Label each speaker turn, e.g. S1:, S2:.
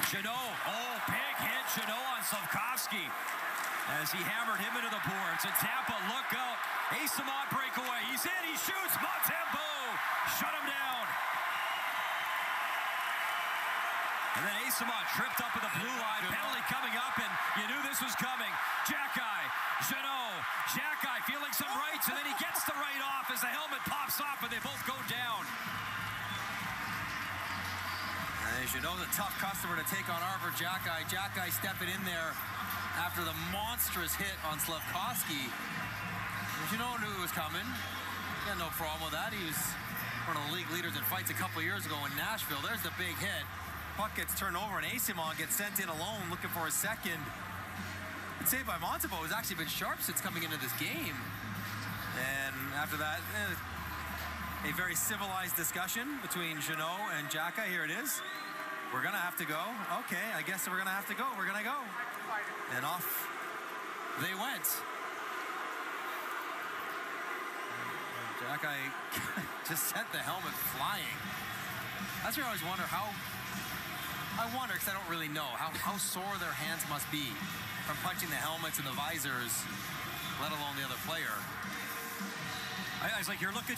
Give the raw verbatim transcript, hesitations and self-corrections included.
S1: Jeannot, oh, big hit, Jeannot on Slafkovsky as he hammered him into the boards. And Tampa, look out. Jeannot breakaway. He's in, he shoots. Montempo shut him down. And then Jeannot tripped up at the blue line. Penalty coming up, and you knew this was coming. Xhekaj, Jeannot, Xhekaj feeling some rights, and then he gets the right off as the helmet pops off, and they both go down.
S2: As you know, the tough customer to take on Arber Xhekaj. Xhekaj stepping in there after the monstrous hit on Slafkovsky. Jeannot knew it was coming. He had no problem with that. He was one of the league leaders in fights a couple years ago in Nashville. There's the big hit. Puck gets turned over, and Jeannot gets sent in alone, looking for a second. It's saved by Montempo, who's actually been sharp since coming into this game. And after that, eh, a very civilized discussion between Jeannot and Xhekaj. Here it is. We're gonna have to go. Okay, I guess we're gonna have to go. We're gonna go. And off they went. Xhekaj just sent the helmet flying. That's where I always wonder how. I wonder, because I don't really know, how, how sore their hands must be from punching the helmets and the visors, let alone the other player.
S1: I, I was like, you're looking